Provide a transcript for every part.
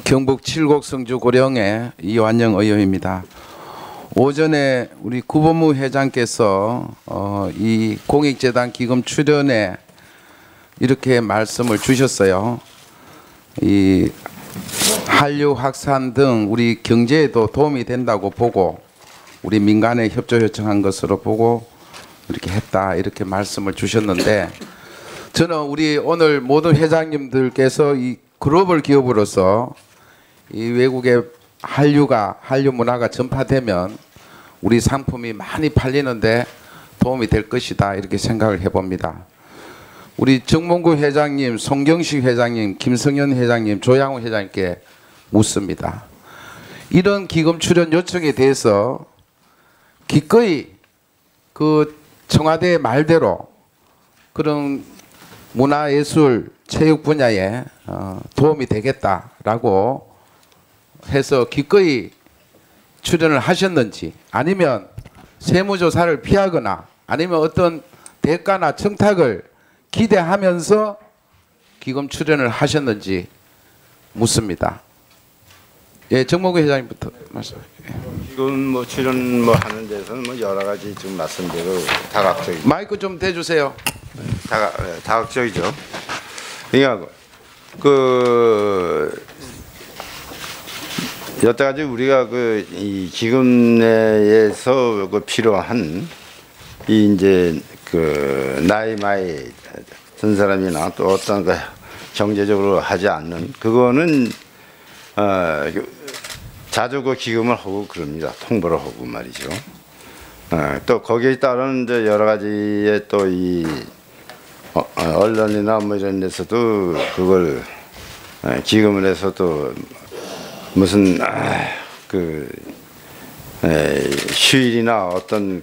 경북 칠곡 성주 고령의 이완영 의원입니다. 오전에 우리 구본무 회장께서 이 공익재단 기금 출연에 이렇게 말씀을 주셨어요. 이 한류 확산 등 우리 경제에도 도움이 된다고 보고 우리 민간에 협조 요청한 것으로 보고 이렇게 했다, 이렇게 말씀을 주셨는데, 저는 우리 오늘 모든 회장님들께서 이 글로벌 기업으로서 이 외국의 한류 문화가 전파되면 우리 상품이 많이 팔리는데 도움이 될 것이다, 이렇게 생각을 해봅니다. 우리 정몽구 회장님, 송경식 회장님, 김성현 회장님, 조양호 회장님께 묻습니다. 이런 기금 출연 요청에 대해서 기꺼이 그 청와대의 말대로 그런 문화예술 체육 분야에 도움이 되겠다라고 해서 기꺼이 출연을 하셨는지, 아니면 세무조사를 피하거나 아니면 어떤 대가나 청탁을 기대하면서 기금 출연을 하셨는지 묻습니다. 예, 정몽구 회장님부터 말씀하세요. 지금 뭐 출연 뭐 하는 데서는 뭐 여러 가지 지금 말씀대로 다각적이죠. 마이크 좀 대주세요. 다각적이죠. 그러니까 여태까지 우리가 이 기금 내에서 필요한 이 이제 나이 많이 든 사람이나 또 어떤 경제적으로 하지 않는 그거는 자주 기금을 하고 그럽니다. 통보를 하고 말이죠. 또 거기에 따른 이제 여러 가지의 또 이 언론이나 뭐 이런 데서도 그걸 기금을 해서도 무슨 휴일이나 어떤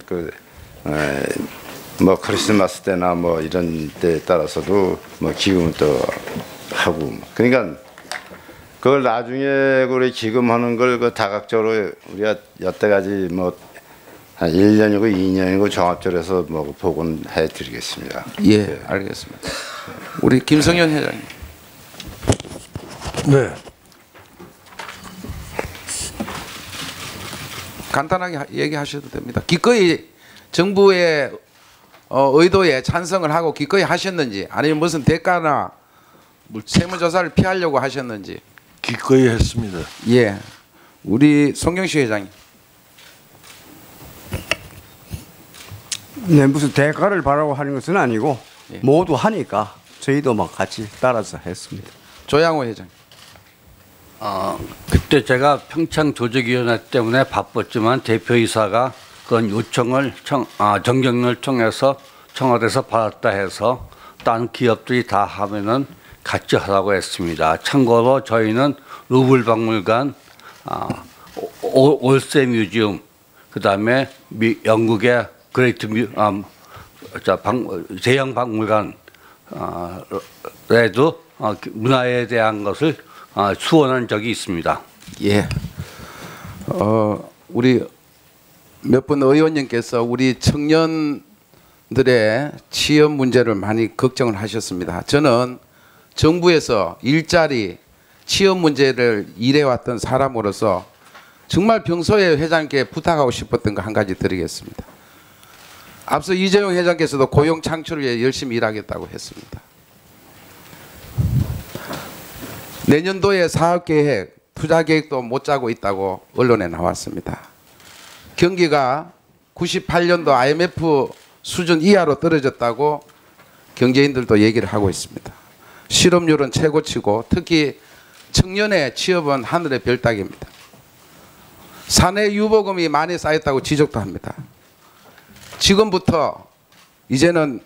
뭐 크리스마스 때나 뭐 이런 때에 따라서도 뭐 기금을 또 하고, 그러니까 그걸 나중에 우리 기금하는 걸 다각적으로 우리가 여태까지 뭐 한 1년이고 2년이고 종합적으로 해서 뭐 복원해 드리겠습니다. 예, 네. 알겠습니다. 우리 김성현 회장님. 네. 간단하게 얘기하셔도 됩니다. 기꺼이 정부의 의도에 찬성을 하고 기꺼이 하셨는지, 아니면 무슨 대가나 세무조사를 피하려고 하셨는지. 기꺼이 했습니다. 예, 우리 송경식 회장님. 네, 무슨 대가를 바라고 하는 것은 아니고, 예, 모두 하니까 저희도 막 같이 따라서 했습니다. 조양호 회장님. 그때 제가 평창 조직위원회 때문에 바빴지만 대표이사가 그건 요청을 정경련을 통해서 청와대에서 받았다 해서 다른 기업들이 다 하면은 같이 하라고 했습니다. 참고로 저희는 루블 박물관, 올세 뮤지엄, 그 다음에 영국의 그레이트 대형 박물관 에도 문화에 대한 것을 수원한 적이 있습니다. 예. 우리 몇 분 의원님께서 우리 청년들의 취업 문제를 많이 걱정을 하셨습니다. 저는 정부에서 일자리, 취업 문제를 일해왔던 사람으로서 정말 평소에 회장님께 부탁하고 싶었던 거 한 가지 드리겠습니다. 앞서 이재용 회장께서도 고용 창출을 위해 열심히 일하겠다고 했습니다. 내년도에 사업계획, 투자계획도 못 짜고 있다고 언론에 나왔습니다. 경기가 98년도 IMF 수준 이하로 떨어졌다고 경제인들도 얘기를 하고 있습니다. 실업률은 최고치고 특히 청년의 취업은 하늘의 별 따기입니다. 사내 유보금이 많이 쌓였다고 지적도 합니다. 지금부터 이제는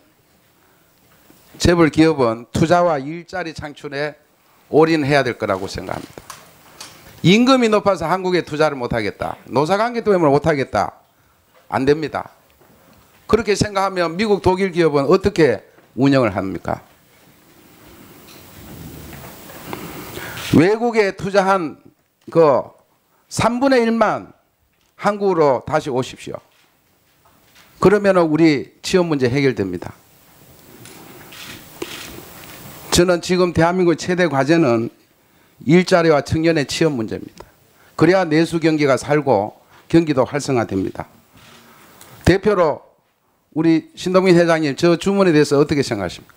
재벌 기업은 투자와 일자리 창출에 올인해야 될 거라고 생각합니다. 임금이 높아서 한국에 투자를 못하겠다, 노사관계 때문에 못하겠다, 안 됩니다. 그렇게 생각하면 미국, 독일 기업은 어떻게 운영을 합니까? 외국에 투자한 그 3분의 1만 한국으로 다시 오십시오. 그러면 우리 취업 문제 해결됩니다. 저는 지금 대한민국 최대 과제는 일자리와 청년의 취업 문제입니다. 그래야 내수 경기가 살고 경기도 활성화됩니다. 대표로 우리 신동민 회장님 저 주문에 대해서 어떻게 생각하십니까?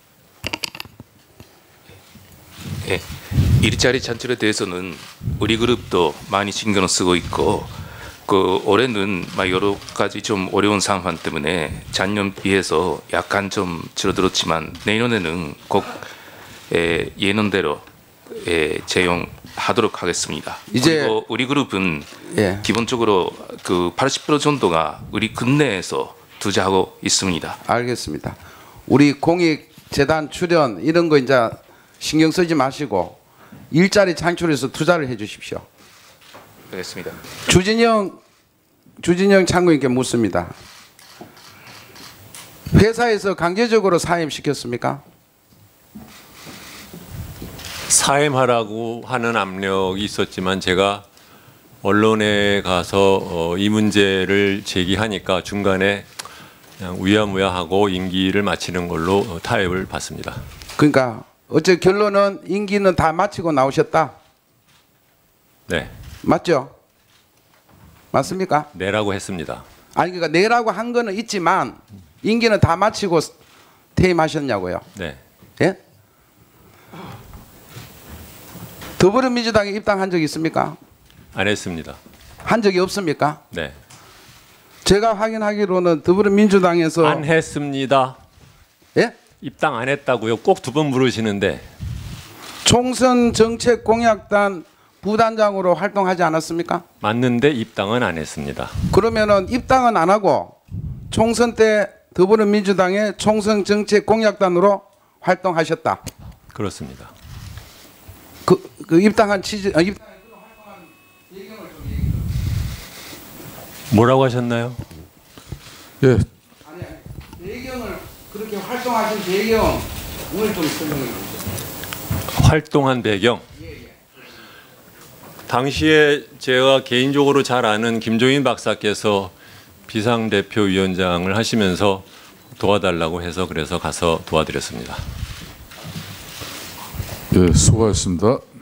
예, 일자리 창출에 대해서는 우리 그룹도 많이 신경을 쓰고 있고 올해는 여러 가지 좀 어려운 상황 때문에 작년 비해서 약간 좀 줄어들었지만 내년에는 꼭 예년대로 재용하도록 하겠습니다. 이제 그리고 우리 그룹은 예. 기본적으로 80% 정도가 우리 국내에서 투자하고 있습니다. 알겠습니다. 우리 공익재단 출연 이런 거 이제 신경 쓰지 마시고 일자리 창출해서 투자를 해 주십시오. 알겠습니다. 주진영 참고인께 묻습니다. 회사에서 강제적으로 사임시켰습니까? 사임하라고 하는 압력이 있었지만 제가 언론에 가서 이 문제를 제기하니까 중간에 그냥 우야무야하고 임기를 마치는 걸로 타협을 받습니다. 그러니까 어째 결론은 임기는 다 마치고 나오셨다. 네, 맞죠? 맞습니까? 내라고 했습니다. 아니 그러니까 내라고 한 거는 있지만 임기는 다 마치고 퇴임하셨냐고요. 네, 예? 더불어민주당에 입당한 적이 있습니까? 안 했습니다. 한 적이 없습니까? 네, 제가 확인하기로는 더불어민주당에서 안 했습니다. 예? 입당 안 했다고요? 꼭 두 번 물으시는데 총선 정책 공약단 부단장으로 활동하지 않았습니까? 맞는데 입당은 안 했습니다. 그러면은 입당은 안 하고 총선 때 더불어민주당의 총선 정책 공약단으로 활동하셨다. 그렇습니다. 그 입당한 취지 입당한 활동한 배경을 좀 얘기 좀. 뭐라고 하셨나요? 예, 아니 배경을 그렇게 활동하신 배경을 좀 설명해 주세요. 활동한 배경. 당시에 제가 개인적으로 잘 아는 김종인 박사께서 비상대표위원장을 하시면서 도와달라고 해서 그래서 가서 도와드렸습니다. 예, 수고하셨습니다.